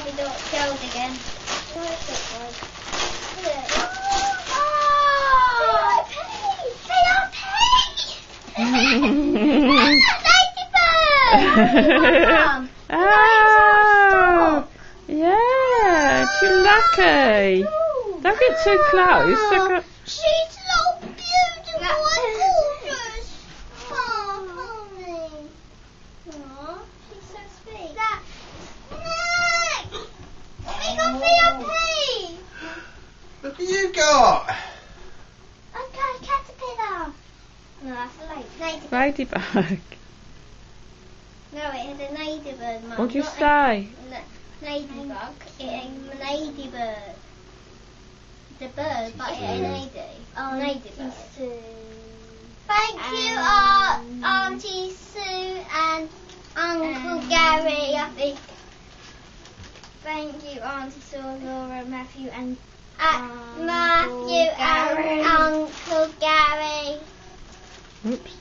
Barbie girls again. What does it look like? They are ladybirds! Oh, yeah, too lucky. Don't get too close. She's so beautiful and gorgeous. Oh, honey. Aww, she's so sweet. We got VIP. What have you got? Okay, caterpillar. No, that's a ladybird. Ladybug. No, it is a ladybird, Mum. What'd you not say? Ladybug. It ain't a ladybird. The bird, but it ain't lady. Oh, ladybird. Thank you, Auntie Sue and Uncle Gary, I think. Thank you, Auntie Sue, Laura, Matthew, and Matthew and Uncle Gary. Oops.